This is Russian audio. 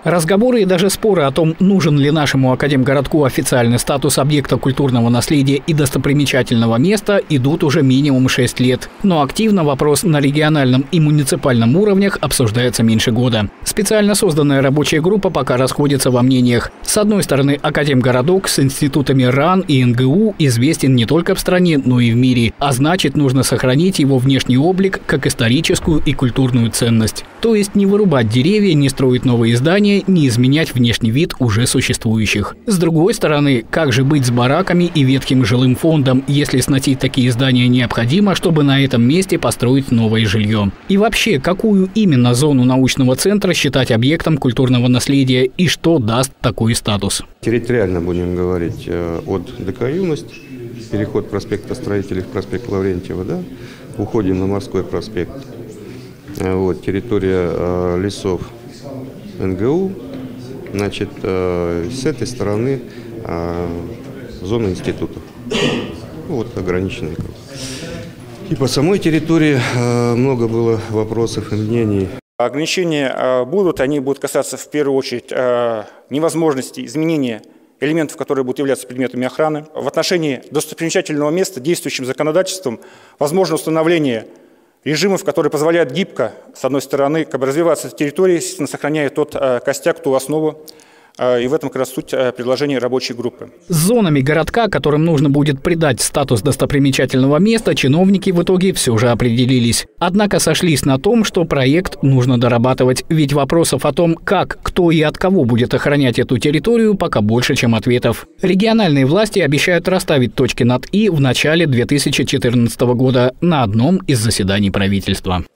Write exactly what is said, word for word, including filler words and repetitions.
Разговоры и даже споры о том, нужен ли нашему Академгородку официальный статус объекта культурного наследия и достопримечательного места, идут уже минимум шесть лет. Но активно вопрос на региональном и муниципальном уровнях обсуждается меньше года. Специально созданная рабочая группа пока расходится во мнениях. С одной стороны, Академгородок с институтами РАН и эн гэ у известен не только в стране, но и в мире. А значит, нужно сохранить его внешний облик как историческую и культурную ценность. То есть не вырубать деревья, не строить новые здания, не изменять внешний вид уже существующих. С другой стороны, как же быть с бараками и ветхим жилым фондом, если сносить такие здания необходимо, чтобы на этом месте построить новое жилье? И вообще, какую именно зону научного центра считать объектом культурного наследия и что даст такой статус? Территориально будем говорить от ДК «Юность», переход проспекта Строителей в проспект Лаврентьева, да, уходим на Морской проспект. Вот, территория э, лесов эн гэ у, значит, э, с этой стороны э, зона институтов, вот ограниченный круг. И по самой территории э, много было вопросов и мнений. Ограничения э, будут, они будут касаться в первую очередь э, невозможности изменения элементов, которые будут являться предметами охраны. В отношении достопримечательного места действующим законодательством возможно установление режимов, которые позволяют гибко, с одной стороны, как бы развиваться территории, естественно, сохраняя тот э, костяк, ту основу. Э, и в этом как раз суть э, предложения рабочей группы. С зонами городка, которым нужно будет придать статус достопримечательного места, чиновники в итоге все же определились. Однако сошлись на том, что проект нужно дорабатывать, ведь вопросов о том, как, кто и от кого будет охранять эту территорию, пока больше, чем ответов. Региональные власти обещают расставить точки над «и» в начале две тысячи четырнадцатого года на одном из заседаний правительства.